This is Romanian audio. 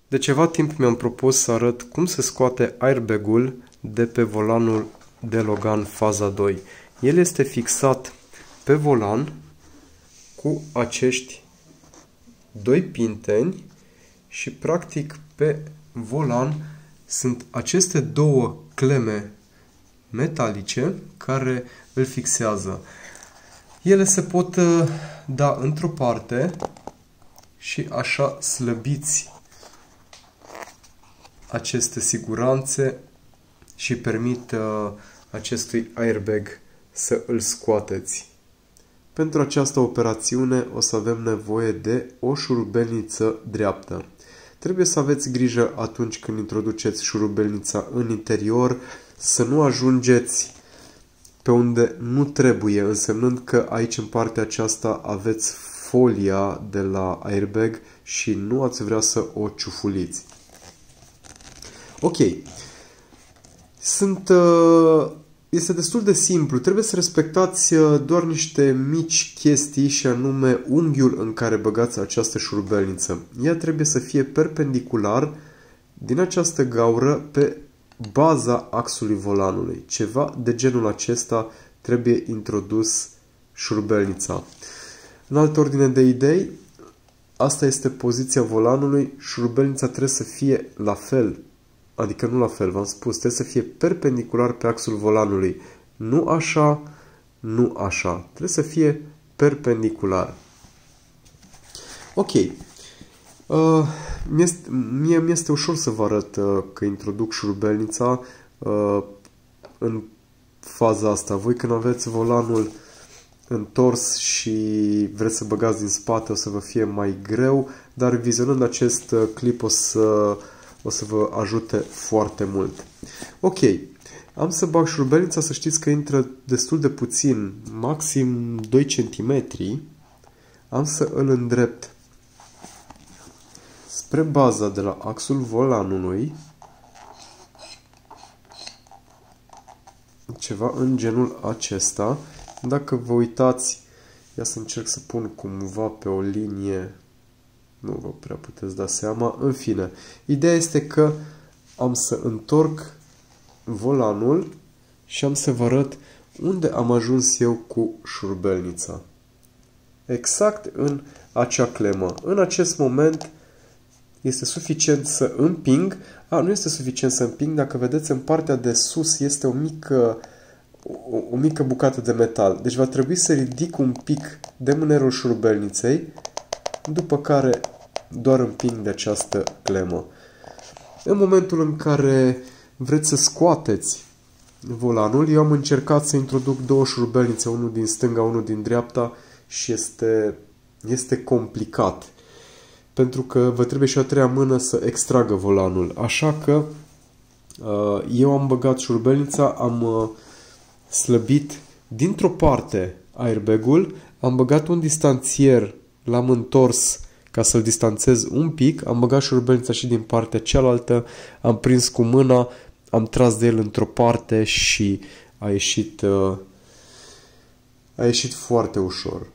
De ceva timp mi-am propus să arăt cum se scoate airbag-ul de pe volanul de Logan Faza 2. El este fixat pe volan cu acești doi pinteni și practic pe volan sunt aceste două cleme metalice care îl fixează. Ele se pot da într-o parte și așa slăbiți aceste siguranțe și permit acestui airbag să îl scoateți. Pentru această operațiune o să avem nevoie de o șurubelniță dreaptă. Trebuie să aveți grijă atunci când introduceți șurubelnița în interior să nu ajungeți pe unde nu trebuie, însemnând că aici în partea aceasta aveți folia de la airbag și nu ați vrea să o ciufuliți. Ok. Este destul de simplu. Trebuie să respectați doar niște mici chestii și anume unghiul în care băgați această șurubelniță. Ea trebuie să fie perpendicular din această gaură pe baza axului volanului. Ceva de genul acesta trebuie introdus șurubelnița. În altă ordine de idei, asta este poziția volanului, șurubelnița trebuie să fie la fel. Adică nu la fel, v-am spus, trebuie să fie perpendicular pe axul volanului. Nu așa, nu așa. Trebuie să fie perpendicular. Ok. Mie mi-este ușor să vă arăt că introduc șurubelnița în faza asta. Voi când aveți volanul întors și vreți să băgați din spate o să vă fie mai greu, dar vizionând acest clip o să vă ajute foarte mult. Ok, am să bag șurubelnița, să știți că intră destul de puțin, maxim 2 cm. Am să îl îndrept spre baza de la axul volanului, ceva în genul acesta. Dacă vă uitați, ia să încerc să pun cumva pe o linie. Nu vă prea puteți da seama. În fine, ideea este că am să întorc volanul și am să vă arăt unde am ajuns eu cu șurubelnița. Exact în acea clemă. În acest moment este suficient să împing. Nu este suficient să împing. Dacă vedeți, în partea de sus este o mică bucată de metal. Deci va trebui să ridic un pic demunerul șurubelniței, după care doar împing de această clemă. În momentul în care vreți să scoateți volanul, eu am încercat să introduc două șurubelnițe, unul din stânga, unul din dreapta și este complicat. Pentru că vă trebuie și a treia mână să extragă volanul. Așa că eu am băgat șurubelnița, am slăbit dintr-o parte airbag-ul, am băgat un distanțier, l-am întors ca să-l distanțez un pic, am băgat șurubelnița și din partea cealaltă, am prins cu mâna, am tras de el într-o parte și a ieșit foarte ușor.